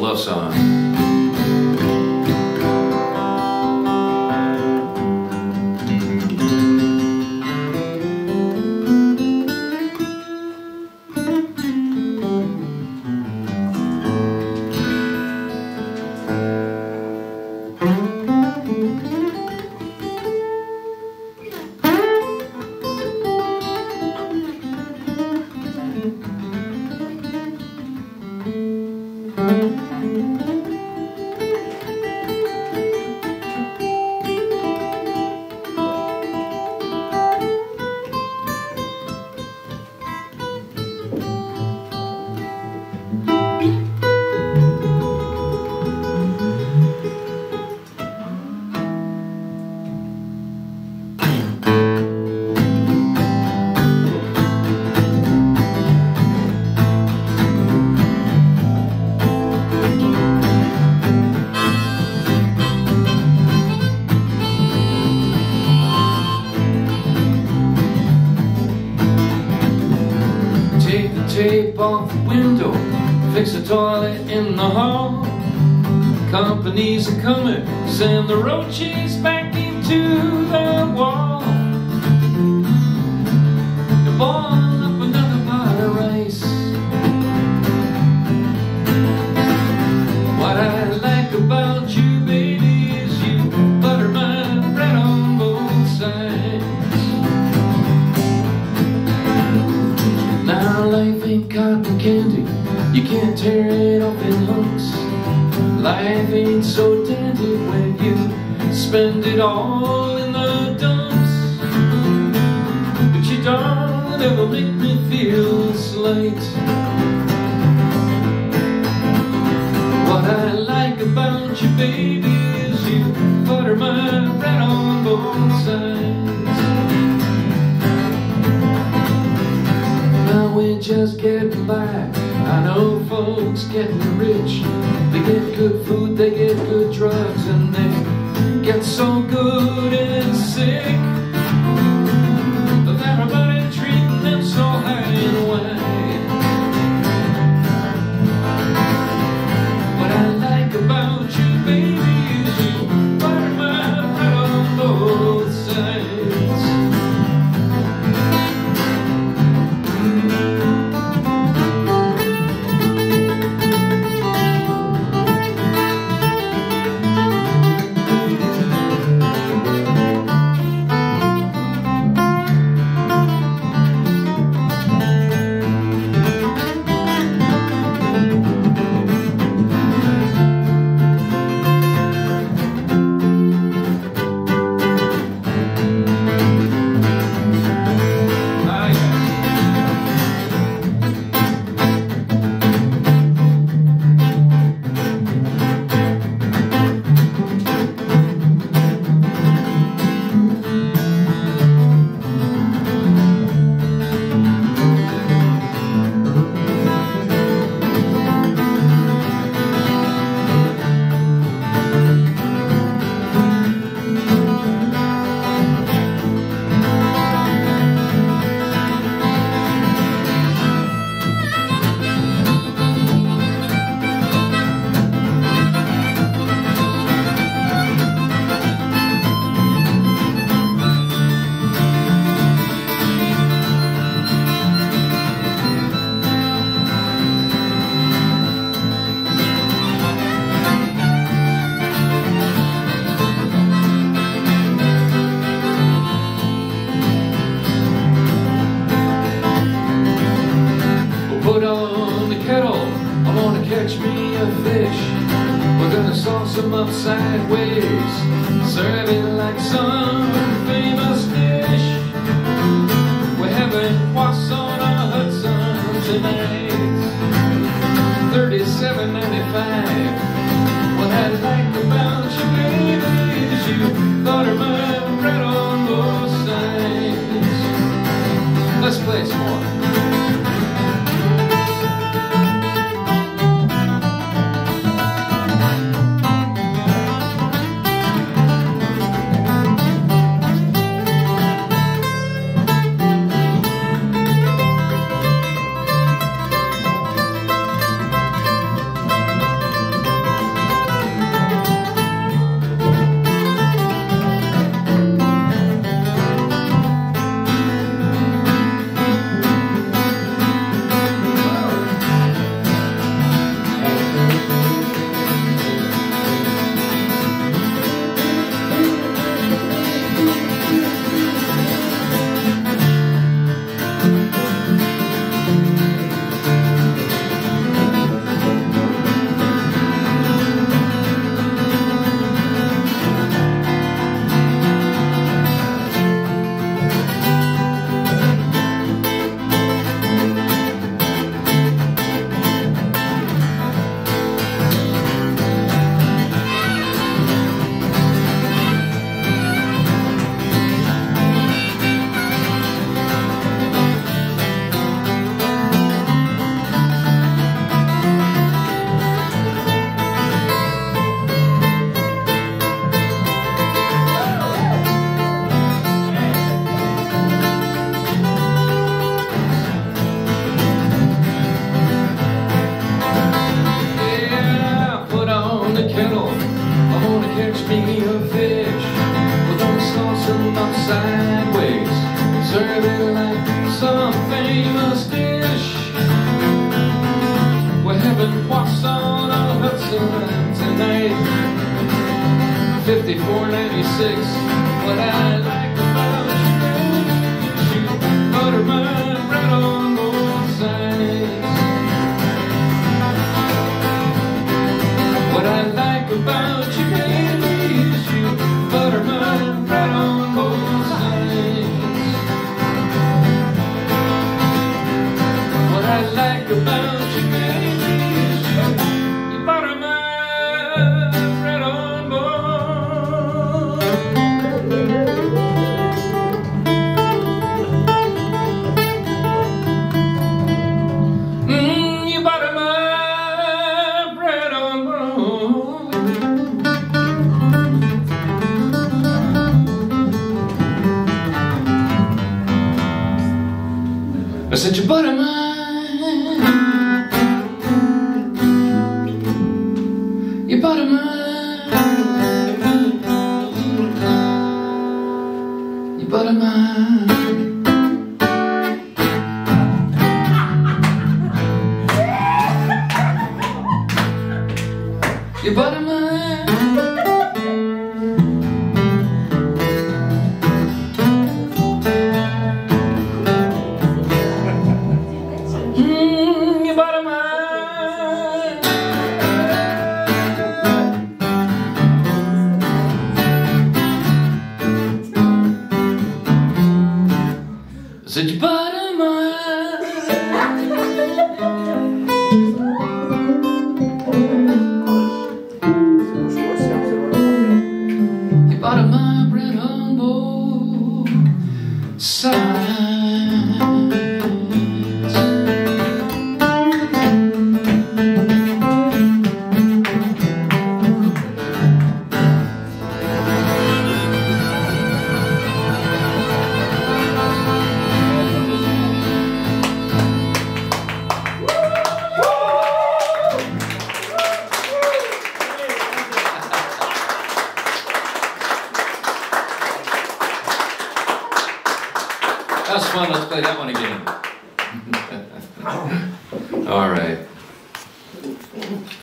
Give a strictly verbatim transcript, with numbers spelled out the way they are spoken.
love song. Tape off the window, fix the toilet in the hall. Companies are coming, send the roaches back into the wall. You boil up another pot of rice. What I like about you, baby, is you butter my bread on both sides. Now life ain't cotton candy, you can't tear it off in hunks. Life ain't so dandy when you spend it all in the dumps. But you don't ever make me feel slight. What I like about you, baby, is you butter my bread on both sides. Now we're just getting by. I know folks getting rich. They get good food, they get good drugs, and they get so good and sick of everybody treating them so high and wide. What I like about you, baby, is you butter my bread on both sides. Put on the kettle, I wanna catch me a fish. We're gonna sauce them up sideways, serve it like some famous dish. We're having poisson on Hudson tonight, thirty-seven ninety-five. What I like about you, baby, is you butter my bread on both sides. Let's play some more. and walks on a Hudson tonight. Fifty-four ninety-six. What I like about you, you butter my bread on both sides. What I like about you, baby, is you butter my bread on both sides. What I like about you, baby, is you, you butter my bread on both. Mm, you butter my bread on both. I said you butter my, you butter my, you butter my. You butter my, mm, you butter my. Said you butter my. You butter my bread on both sides. That was fun. Let's play that one again. All right.